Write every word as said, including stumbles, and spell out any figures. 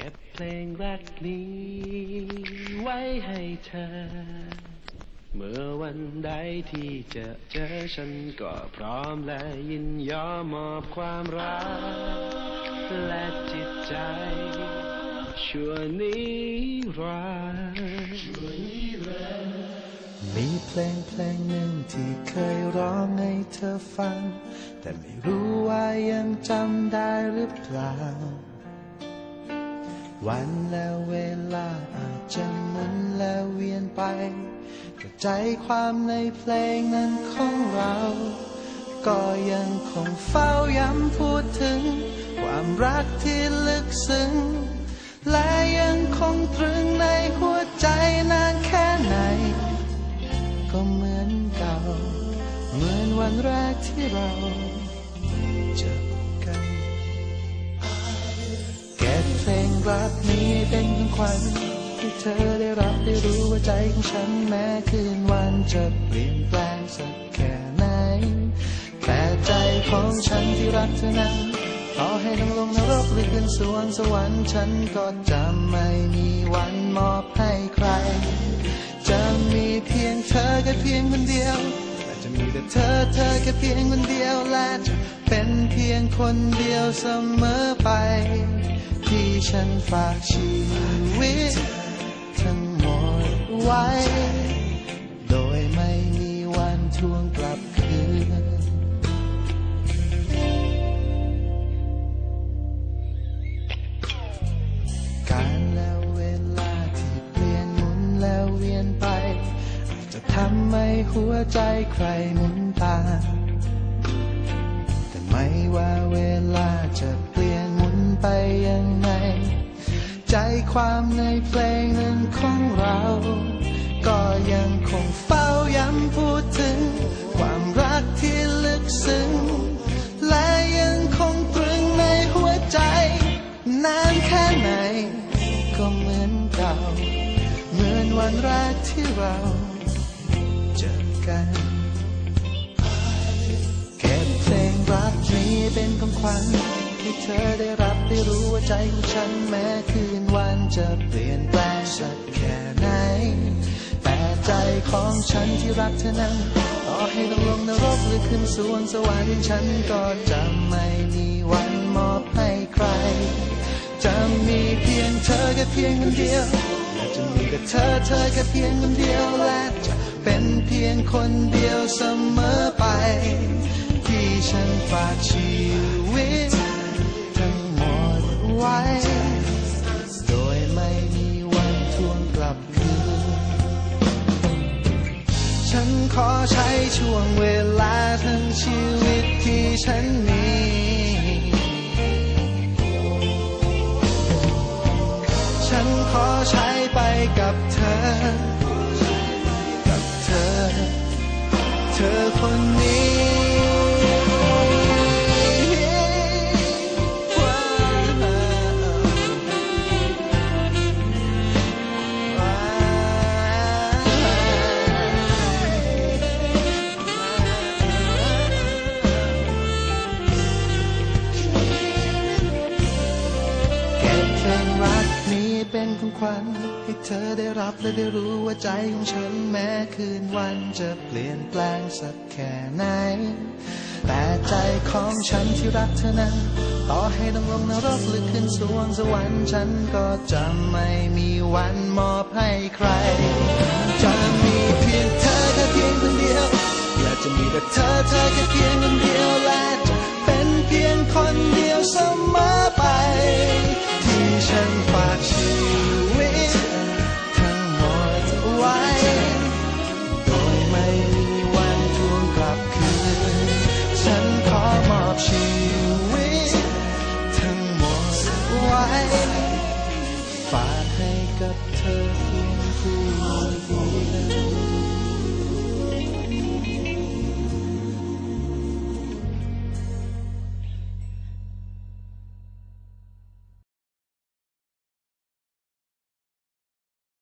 ก็บเพลงรักนี้ไว้ให้เธอเมื่อวันใดที่จะเจอฉันก็พร้อมและยินยอมมอบความรักและจิตใจชั่วนิรันดร์มีเพลงเพลงหนึ่งที่เคยร้องให้เธอฟังแต่ไม่รู้ว่ายังจำได้หรือเปล่าวันและเวลาอาจจะหมุนและเวียนไปแต่ใจความในเพลงนั้นของเราก็ยังคงเฝ้าย้ำพูดถึงความรักที่ลึกซึ้งและยังคงตรึงในหัวใจนานแค่ไหนก็เหมือนเก่าเหมือนวันแรกที่เราเจอกันเก็บเพลงรักนี้เป็นของขวัญให้เธอได้รับได้รู้ว่าใจของฉันแม้คืนวันจะเปลี่ยนแปลงสักแค่ไหนแต่ใจของฉันที่รักเธอนั้นต่อให้ต้องลงนรกหรือขึ้นสวงสวรรค์ฉันก็จะไม่มีวันมอบให้ใครจะมีเพียงเธอแค่เพียงคนเดียวและจะมีแต่เธอเธอแค่เพียงคนเดียวและจะเป็นเพียงคนเดียวเสมอไปที่ฉันฝากชีวิตทั้งหมดไว้โดยไม่มีวันทวงกลับคืนการและเวลาที่เปลี่ยนหมุนแล้วเวียนไปอาจจะทำให้หัวใจใครหมุนตามแต่ไม่ว่าเวลาจะเปลี่ยนหมุนไปยังไงใจความในเพลงนั้นของเราก็ยังคงเฝ้าย้ำพูดถึงความรักที่ลึกซึ้งและยังคงตรึงในหัวใจนานแค่ไหนก็เหมือนเก่าเหมือนวันแรกที่เราเจอกันเก็บเพลงรักนี้เป็นของขวัญให้เธอได้รับได้รู้ว่าใจของฉันแม้คืนวันจะเปลี่ยนแปลงสักแค่ไหนแต่ใจของฉันที่รักเธอนั้นต่อให้ต้องลงนรกหรือขึ้นสวงสวรรค์ฉันก็จะไม่มีวันมอบให้ใครจะมีเพียงเธอแค่เพียงคนเดียวและจะมีแต่เธอเธอแค่เพียงคนเดียวและจะเป็นเพียงคนเดียวเสมอไปที่ฉันฝากชีวิตทั้งหมดไว้โดยไม่มีวันทวงกลับคืนฉันขอใช้ช่วงเวลาทั้งชีวิตที่ฉันมีฉันขอใช้ไปกับเธอกับเธอเธอคนนี้เป็นของขวัญให้เธอได้รับและได้รู้ว่าใจของฉันแม้คืนวันจะเปลี่ยนแปลงสักแค่ไหนแต่ใจของฉันที่รักเธอนั้นต่อให้ต้องลงนรกหรือขึ้นสวงสวรรค์ฉันก็จะไม่มีวันมอบให้ใครจะมีเพียงเธอแค่เพียงคนเดียวและจะมีแต่เธอเธอแค่เพียงคนเดียวและ